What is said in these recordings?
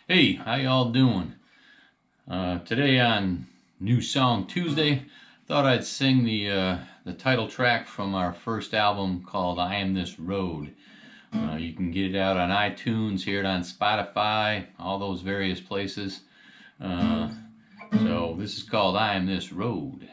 Hey, how y'all doing? Today on New Song Tuesday, thought I'd sing the title track from our first album called I Am This Road. You can get it out on iTunes, hear it on Spotify, all those various places. So this is called I Am This Road.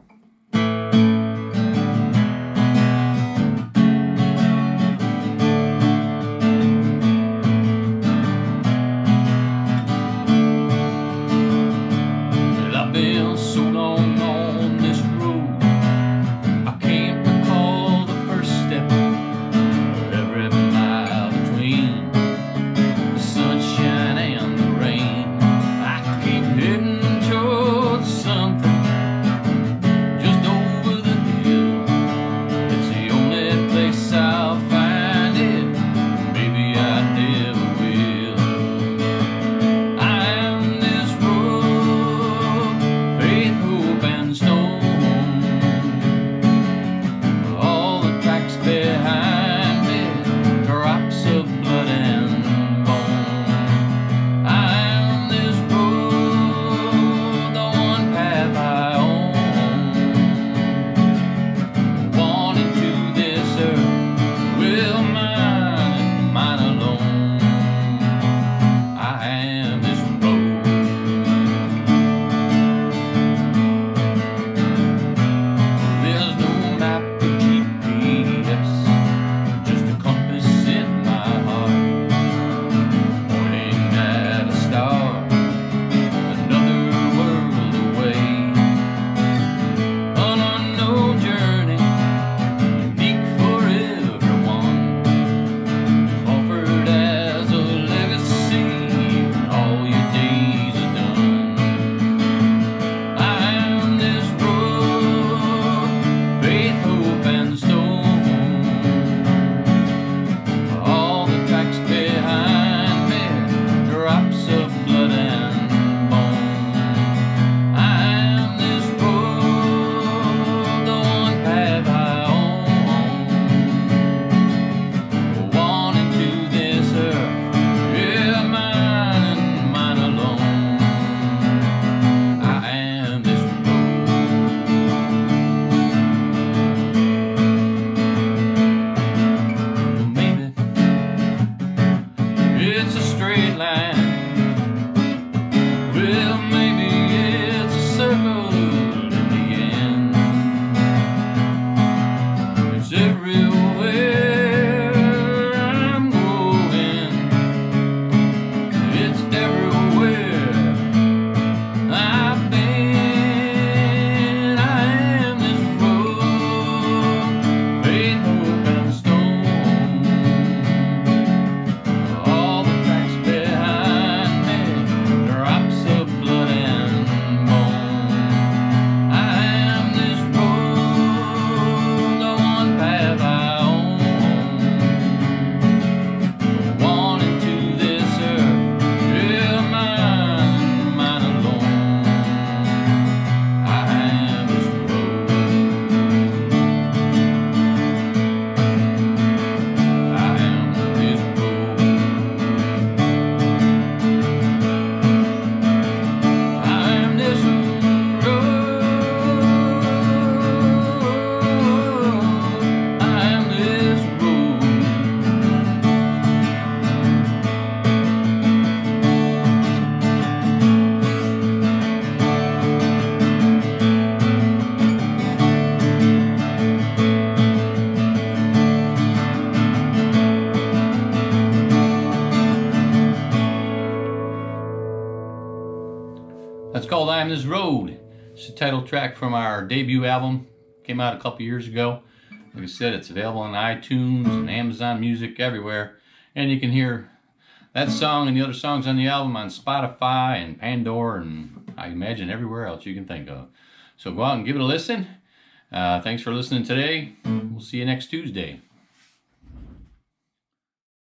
That's called I Am This Road. It's the title track from our debut album. Came out a couple years ago. Like I said, it's available on iTunes and Amazon Music, everywhere. And you can hear that song and the other songs on the album on Spotify and Pandora and I imagine everywhere else you can think of. So go out and give it a listen. Thanks for listening today. We'll see you next Tuesday.